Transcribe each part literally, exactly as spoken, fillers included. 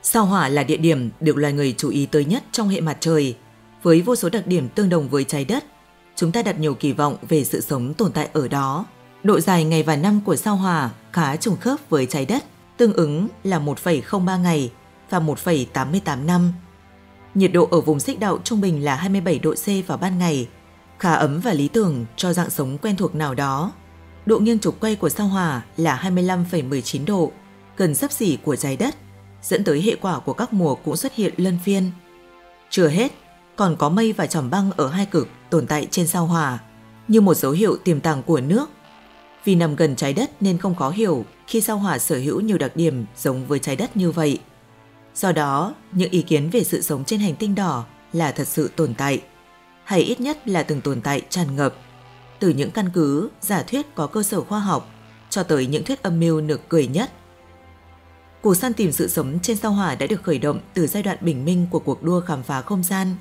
Sao Hỏa là địa điểm được loài người chú ý tới nhất trong hệ mặt trời. Với vô số đặc điểm tương đồng với trái đất, chúng ta đặt nhiều kỳ vọng về sự sống tồn tại ở đó. Độ dài ngày và năm của sao Hỏa khá trùng khớp với trái đất, tương ứng là một phẩy không ba ngày và một phẩy tám mươi tám năm. Nhiệt độ ở vùng xích đạo trung bình là hai mươi bảy độ C vào ban ngày, khá ấm và lý tưởng cho dạng sống quen thuộc nào đó. Độ nghiêng trục quay của sao Hỏa là hai mươi lăm phẩy mười chín độ, gần xấp xỉ của trái đất, dẫn tới hệ quả của các mùa cũng xuất hiện luân phiên. Chưa hết, còn có mây và tròm băng ở hai cực tồn tại trên sao Hỏa, như một dấu hiệu tiềm tàng của nước. Vì nằm gần trái đất nên không khó hiểu khi sao Hỏa sở hữu nhiều đặc điểm giống với trái đất như vậy. Do đó, những ý kiến về sự sống trên hành tinh đỏ là thật sự tồn tại, hay ít nhất là từng tồn tại tràn ngập, từ những căn cứ, giả thuyết có cơ sở khoa học cho tới những thuyết âm mưu nực cười nhất. Cuộc săn tìm sự sống trên sao Hỏa đã được khởi động từ giai đoạn bình minh của cuộc đua khám phá không gian.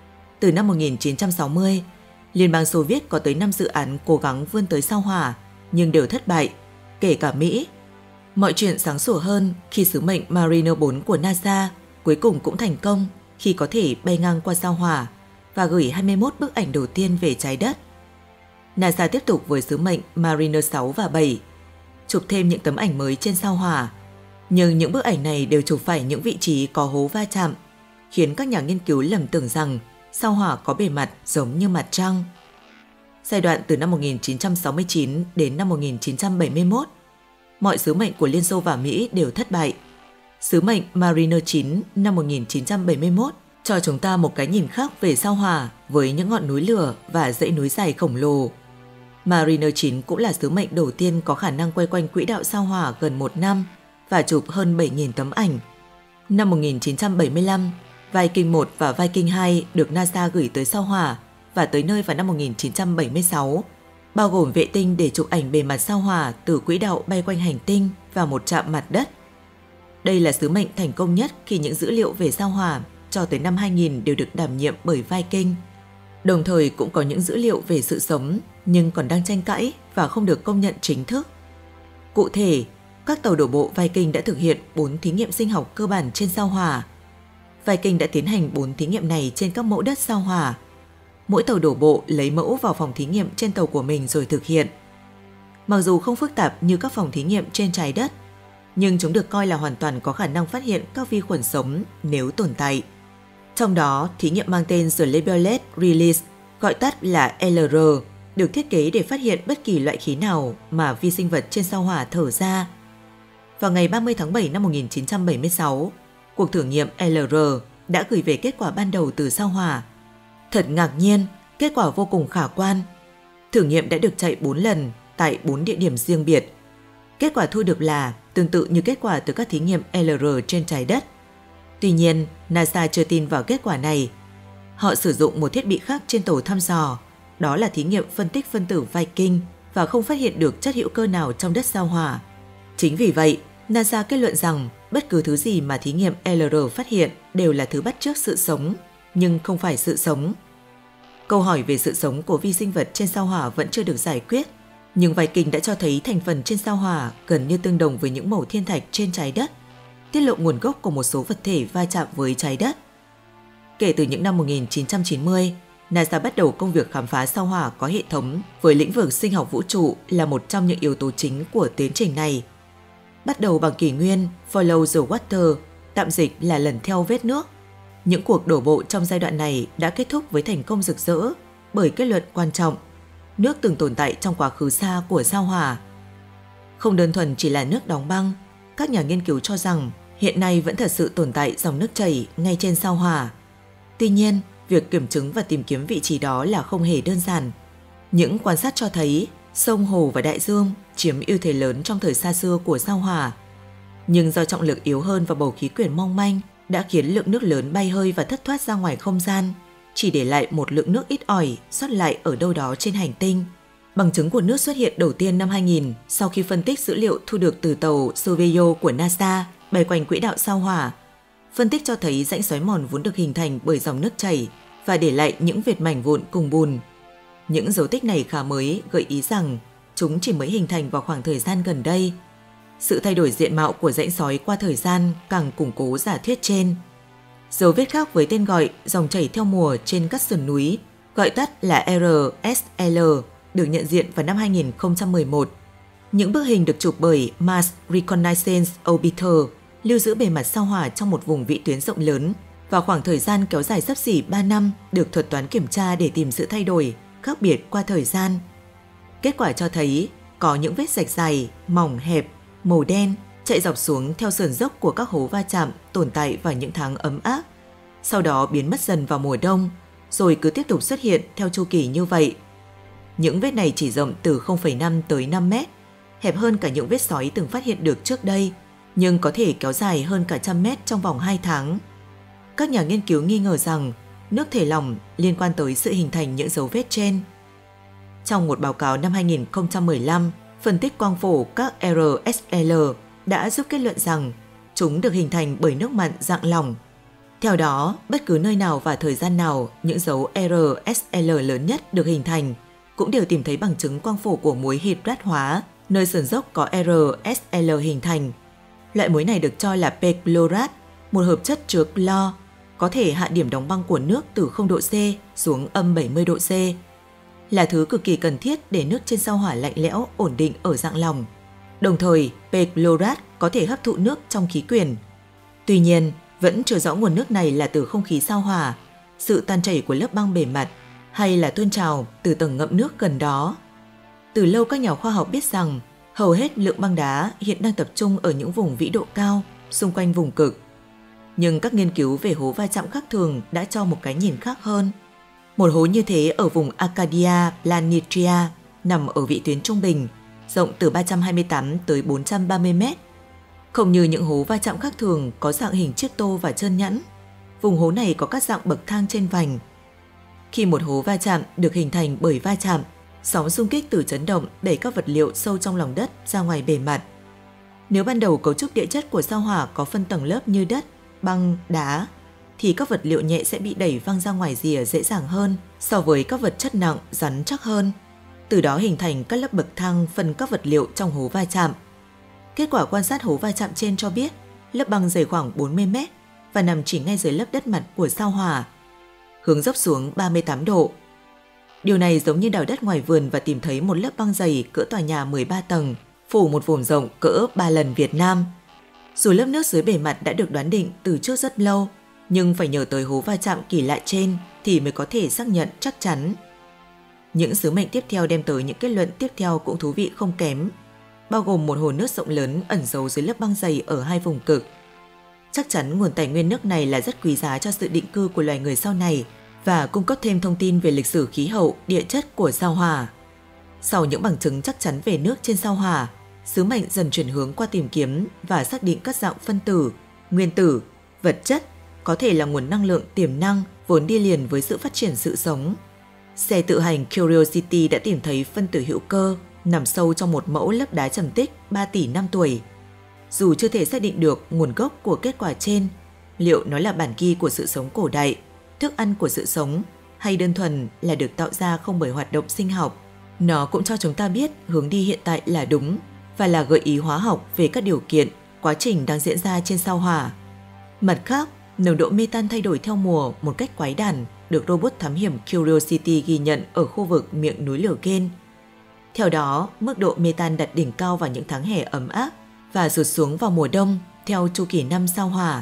Từ năm một nghìn chín trăm sáu mươi, Liên bang Xô Viết có tới năm dự án cố gắng vươn tới sao Hỏa, nhưng đều thất bại, kể cả Mỹ. Mọi chuyện sáng sủa hơn khi sứ mệnh Mariner bốn của NASA cuối cùng cũng thành công khi có thể bay ngang qua sao Hỏa và gửi hai mươi mốt bức ảnh đầu tiên về trái đất. NASA tiếp tục với sứ mệnh Mariner sáu và bảy, chụp thêm những tấm ảnh mới trên sao Hỏa. Nhưng những bức ảnh này đều chụp phải những vị trí có hố va chạm, khiến các nhà nghiên cứu lầm tưởng rằng sao Hỏa có bề mặt giống như mặt trăng. Giai đoạn từ năm một nghìn chín trăm sáu mươi chín đến năm một nghìn chín trăm bảy mươi mốt, mọi sứ mệnh của Liên Xô và Mỹ đều thất bại. Sứ mệnh Mariner chín năm một nghìn chín trăm bảy mươi mốt cho chúng ta một cái nhìn khác về sao Hỏa với những ngọn núi lửa và dãy núi dài khổng lồ. Mariner chín cũng là sứ mệnh đầu tiên có khả năng quay quanh quỹ đạo sao Hỏa gần một năm và chụp hơn bảy nghìn tấm ảnh. Năm một nghìn chín trăm bảy mươi lăm, Viking một và Viking hai được NASA gửi tới sao Hỏa và tới nơi vào năm một nghìn chín trăm bảy mươi sáu, bao gồm vệ tinh để chụp ảnh bề mặt sao Hỏa từ quỹ đạo bay quanh hành tinh và một trạm mặt đất. Đây là sứ mệnh thành công nhất khi những dữ liệu về sao Hỏa cho tới năm hai nghìn đều được đảm nhiệm bởi Viking. Đồng thời cũng có những dữ liệu về sự sống nhưng còn đang tranh cãi và không được công nhận chính thức. Cụ thể, các tàu đổ bộ Viking đã thực hiện bốn thí nghiệm sinh học cơ bản trên sao Hỏa. Viking đã tiến hành bốn thí nghiệm này trên các mẫu đất sao Hỏa. Mỗi tàu đổ bộ lấy mẫu vào phòng thí nghiệm trên tàu của mình rồi thực hiện. Mặc dù không phức tạp như các phòng thí nghiệm trên trái đất, nhưng chúng được coi là hoàn toàn có khả năng phát hiện các vi khuẩn sống nếu tồn tại. Trong đó, thí nghiệm mang tên The Labeled Release, gọi tắt là L R, được thiết kế để phát hiện bất kỳ loại khí nào mà vi sinh vật trên sao Hỏa thở ra. Vào ngày ba mươi tháng bảy năm một nghìn chín trăm bảy mươi sáu, cuộc thử nghiệm L R đã gửi về kết quả ban đầu từ sao Hỏa. Thật ngạc nhiên, kết quả vô cùng khả quan. Thử nghiệm đã được chạy bốn lần tại bốn địa điểm riêng biệt. Kết quả thu được là tương tự như kết quả từ các thí nghiệm L R trên trái đất. Tuy nhiên, NASA chưa tin vào kết quả này. Họ sử dụng một thiết bị khác trên tàu thăm dò, đó là thí nghiệm phân tích phân tử Viking, và không phát hiện được chất hữu cơ nào trong đất sao Hỏa. Chính vì vậy, NASA kết luận rằng bất cứ thứ gì mà thí nghiệm L R phát hiện đều là thứ bắt chước sự sống, nhưng không phải sự sống. Câu hỏi về sự sống của vi sinh vật trên sao Hỏa vẫn chưa được giải quyết, nhưng Viking đã cho thấy thành phần trên sao Hỏa gần như tương đồng với những mẩu thiên thạch trên trái đất, tiết lộ nguồn gốc của một số vật thể va chạm với trái đất. Kể từ những năm một nghìn chín trăm chín mươi, NASA bắt đầu công việc khám phá sao Hỏa có hệ thống với lĩnh vực sinh học vũ trụ là một trong những yếu tố chính của tiến trình này. Bắt đầu bằng kỷ nguyên Follow the Water, tạm dịch là lần theo vết nước. Những cuộc đổ bộ trong giai đoạn này đã kết thúc với thành công rực rỡ bởi kết luận quan trọng: nước từng tồn tại trong quá khứ xa của sao Hỏa. Không đơn thuần chỉ là nước đóng băng, các nhà nghiên cứu cho rằng hiện nay vẫn thật sự tồn tại dòng nước chảy ngay trên sao Hỏa. Tuy nhiên, việc kiểm chứng và tìm kiếm vị trí đó là không hề đơn giản. Những quan sát cho thấy sông, hồ và đại dương chiếm ưu thế lớn trong thời xa xưa của sao Hỏa. Nhưng do trọng lực yếu hơn và bầu khí quyển mong manh đã khiến lượng nước lớn bay hơi và thất thoát ra ngoài không gian, chỉ để lại một lượng nước ít ỏi sót lại ở đâu đó trên hành tinh. Bằng chứng của nước xuất hiện đầu tiên năm hai nghìn sau khi phân tích dữ liệu thu được từ tàu Surveyor của NASA bay quanh quỹ đạo sao Hỏa. Phân tích cho thấy rãnh xoáy mòn vốn được hình thành bởi dòng nước chảy và để lại những vệt mảnh vụn cùng bùn. Những dấu tích này khá mới, gợi ý rằng chúng chỉ mới hình thành vào khoảng thời gian gần đây. Sự thay đổi diện mạo của rãnh sói qua thời gian càng củng cố giả thuyết trên. Dấu vết khác với tên gọi dòng chảy theo mùa trên các sườn núi, gọi tắt là R S L, được nhận diện vào năm hai nghìn không trăm mười một. Những bức hình được chụp bởi Mars Reconnaissance Orbiter lưu giữ bề mặt sao Hỏa trong một vùng vĩ tuyến rộng lớn và khoảng thời gian kéo dài xấp xỉ ba năm được thuật toán kiểm tra để tìm sự thay đổi, khác biệt qua thời gian. Kết quả cho thấy có những vết rạch dài, mỏng hẹp, màu đen chạy dọc xuống theo sườn dốc của các hố va chạm tồn tại vào những tháng ấm áp, sau đó biến mất dần vào mùa đông, rồi cứ tiếp tục xuất hiện theo chu kỳ như vậy. Những vết này chỉ rộng từ không phẩy năm tới năm mét, hẹp hơn cả những vết sói từng phát hiện được trước đây, nhưng có thể kéo dài hơn cả trăm mét trong vòng hai tháng. Các nhà nghiên cứu nghi ngờ rằng nước thể lỏng liên quan tới sự hình thành những dấu vết trên. Trong một báo cáo năm hai nghìn không trăm mười lăm, phân tích quang phổ các R S L đã giúp kết luận rằng chúng được hình thành bởi nước mặn dạng lỏng. Theo đó, bất cứ nơi nào và thời gian nào những dấu R S L lớn nhất được hình thành cũng đều tìm thấy bằng chứng quang phổ của muối hydrat hóa, nơi sườn dốc có R S L hình thành. Loại muối này được cho là perchlorat, một hợp chất chứa clo, có thể hạ điểm đóng băng của nước từ không độ C xuống âm bảy mươi độ C, là thứ cực kỳ cần thiết để nước trên sao Hỏa lạnh lẽo ổn định ở dạng lỏng. Đồng thời, perchlorat có thể hấp thụ nước trong khí quyển. Tuy nhiên, vẫn chưa rõ nguồn nước này là từ không khí sao Hỏa, sự tan chảy của lớp băng bề mặt, hay là tuôn trào từ tầng ngậm nước gần đó. Từ lâu các nhà khoa học biết rằng hầu hết lượng băng đá hiện đang tập trung ở những vùng vĩ độ cao, xung quanh vùng cực. Nhưng các nghiên cứu về hố va chạm khác thường đã cho một cái nhìn khác hơn. Một hố như thế ở vùng Arcadia Planetria nằm ở vĩ tuyến trung bình, rộng từ ba trăm hai mươi tám tới bốn trăm ba mươi mét. Không như những hố va chạm khác thường có dạng hình chiếc tô và trơn nhẵn, vùng hố này có các dạng bậc thang trên vành. Khi một hố va chạm được hình thành bởi va chạm, sóng xung kích từ chấn động đẩy các vật liệu sâu trong lòng đất ra ngoài bề mặt. Nếu ban đầu cấu trúc địa chất của sao Hỏa có phân tầng lớp như đất, băng, đá, thì các vật liệu nhẹ sẽ bị đẩy văng ra ngoài rìa dễ dàng hơn so với các vật chất nặng, rắn chắc hơn. Từ đó hình thành các lớp bậc thang phân các vật liệu trong hố va chạm. Kết quả quan sát hố va chạm trên cho biết lớp băng dày khoảng bốn mươi mét và nằm chỉ ngay dưới lớp đất mặt của sao Hỏa, hướng dốc xuống ba mươi tám độ. Điều này giống như đào đất ngoài vườn và tìm thấy một lớp băng dày cỡ tòa nhà mười ba tầng, phủ một vùng rộng cỡ ba lần Việt Nam. Dù lớp nước dưới bề mặt đã được đoán định từ trước rất lâu, nhưng phải nhờ tới hố va chạm kỳ lạ trên thì mới có thể xác nhận chắc chắn. Những sứ mệnh tiếp theo đem tới những kết luận tiếp theo cũng thú vị không kém, bao gồm một hồ nước rộng lớn ẩn giấu dưới lớp băng dày ở hai vùng cực. Chắc chắn nguồn tài nguyên nước này là rất quý giá cho sự định cư của loài người sau này và cung cấp thêm thông tin về lịch sử khí hậu, địa chất của sao Hỏa. Sau những bằng chứng chắc chắn về nước trên sao Hỏa, sứ mệnh dần chuyển hướng qua tìm kiếm và xác định các dạng phân tử, nguyên tử, vật chất có thể là nguồn năng lượng tiềm năng vốn đi liền với sự phát triển sự sống. Xe tự hành Curiosity đã tìm thấy phân tử hữu cơ nằm sâu trong một mẫu lớp đá trầm tích ba tỷ năm tuổi. Dù chưa thể xác định được nguồn gốc của kết quả trên, liệu nó là bản ghi của sự sống cổ đại, thức ăn của sự sống, hay đơn thuần là được tạo ra không bởi hoạt động sinh học, nó cũng cho chúng ta biết hướng đi hiện tại là đúng và là gợi ý hóa học về các điều kiện, quá trình đang diễn ra trên sao Hỏa. Mặt khác, nồng độ metan thay đổi theo mùa một cách quái đản được robot thám hiểm Curiosity ghi nhận ở khu vực miệng núi lửa Gen. Theo đó, mức độ metan đạt đỉnh cao vào những tháng hè ấm áp và sụt xuống vào mùa đông theo chu kỳ năm sao Hỏa.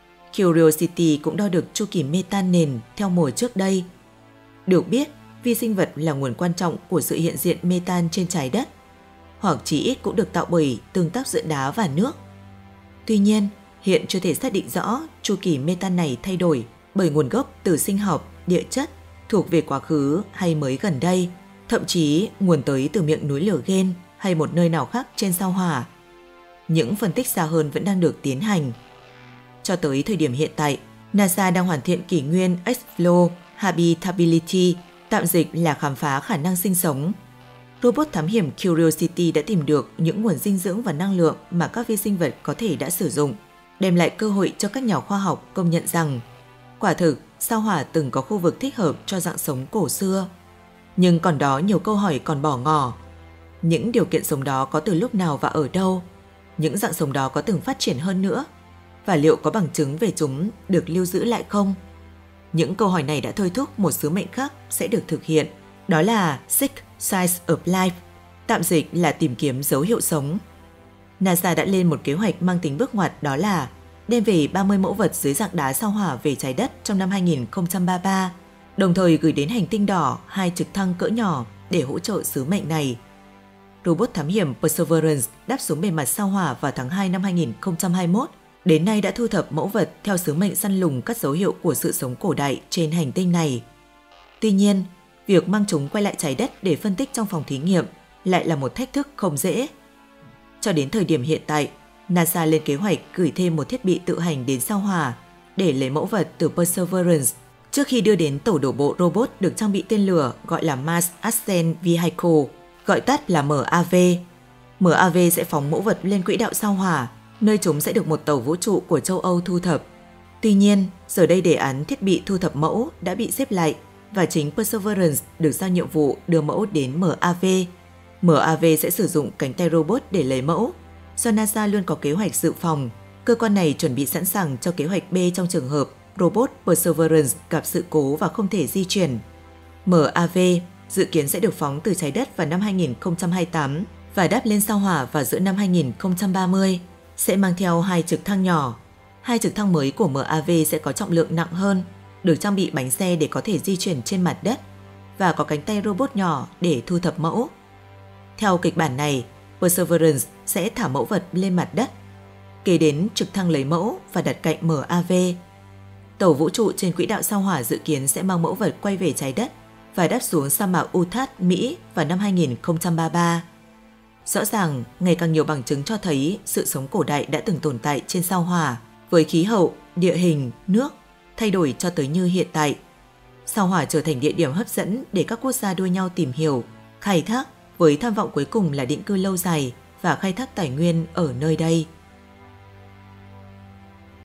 Curiosity cũng đo được chu kỳ metan nền theo mùa trước đây. Được biết, vi sinh vật là nguồn quan trọng của sự hiện diện metan trên trái đất, hoặc chỉ ít cũng được tạo bởi tương tác giữa đá và nước. Tuy nhiên, hiện chưa thể xác định rõ chu kỳ metan này thay đổi bởi nguồn gốc từ sinh học, địa chất, thuộc về quá khứ hay mới gần đây, thậm chí nguồn tới từ miệng núi lửa Gen hay một nơi nào khác trên sao Hỏa. Những phân tích xa hơn vẫn đang được tiến hành. Cho tới thời điểm hiện tại, NASA đang hoàn thiện kỷ nguyên Explore Habitability, tạm dịch là khám phá khả năng sinh sống. Robot thám hiểm Curiosity đã tìm được những nguồn dinh dưỡng và năng lượng mà các vi sinh vật có thể đã sử dụng, đem lại cơ hội cho các nhà khoa học công nhận rằng quả thực sao Hỏa từng có khu vực thích hợp cho dạng sống cổ xưa. Nhưng còn đó nhiều câu hỏi còn bỏ ngỏ. Những điều kiện sống đó có từ lúc nào và ở đâu? những dạng sống đó có từng phát triển hơn nữa? Và liệu có bằng chứng về chúng được lưu giữ lại không? Những câu hỏi này đã thôi thúc một sứ mệnh khác sẽ được thực hiện, đó là Seek Signs of Life, tạm dịch là tìm kiếm dấu hiệu sống. NASA đã lên một kế hoạch mang tính bước ngoặt, đó là đem về ba mươi mẫu vật dưới dạng đá sao Hỏa về trái đất trong năm hai nghìn không trăm ba mươi ba, đồng thời gửi đến hành tinh đỏ hai trực thăng cỡ nhỏ để hỗ trợ sứ mệnh này. Robot thám hiểm Perseverance đáp xuống bề mặt sao Hỏa vào tháng hai năm hai nghìn không trăm hai mươi mốt, đến nay đã thu thập mẫu vật theo sứ mệnh săn lùng các dấu hiệu của sự sống cổ đại trên hành tinh này. Tuy nhiên, việc mang chúng quay lại trái đất để phân tích trong phòng thí nghiệm lại là một thách thức không dễ. Cho đến thời điểm hiện tại, NASA lên kế hoạch gửi thêm một thiết bị tự hành đến sao Hỏa để lấy mẫu vật từ Perseverance trước khi đưa đến tổ đổ bộ robot được trang bị tên lửa gọi là Mars Ascent Vehicle, gọi tắt là em a vê. em a vê sẽ phóng mẫu vật lên quỹ đạo sao Hỏa, nơi chúng sẽ được một tàu vũ trụ của châu Âu thu thập. Tuy nhiên, giờ đây đề án thiết bị thu thập mẫu đã bị xếp lại và chính Perseverance được giao nhiệm vụ đưa mẫu đến em a vê. em a vê sẽ sử dụng cánh tay robot để lấy mẫu. Do NASA luôn có kế hoạch dự phòng, cơ quan này chuẩn bị sẵn sàng cho kế hoạch B trong trường hợp robot Perseverance gặp sự cố và không thể di chuyển. em a vê dự kiến sẽ được phóng từ trái đất vào năm hai nghìn không trăm hai mươi tám và đáp lên sao Hỏa vào giữa năm hai nghìn không trăm ba mươi. Sẽ mang theo hai trực thăng nhỏ. Hai trực thăng mới của em a vê sẽ có trọng lượng nặng hơn, được trang bị bánh xe để có thể di chuyển trên mặt đất và có cánh tay robot nhỏ để thu thập mẫu. Theo kịch bản này, Perseverance sẽ thả mẫu vật lên mặt đất, kế đến trực thăng lấy mẫu và đặt cạnh em a vê. Tàu vũ trụ trên quỹ đạo sao Hỏa dự kiến sẽ mang mẫu vật quay về trái đất và đáp xuống sa mạc Utah, Mỹ vào năm hai nghìn không trăm ba mươi ba. Rõ ràng, ngày càng nhiều bằng chứng cho thấy sự sống cổ đại đã từng tồn tại trên sao Hỏa, với khí hậu, địa hình, nước thay đổi cho tới như hiện tại. Sao Hỏa trở thành địa điểm hấp dẫn để các quốc gia đua nhau tìm hiểu, khai thác, với tham vọng cuối cùng là định cư lâu dài và khai thác tài nguyên ở nơi đây.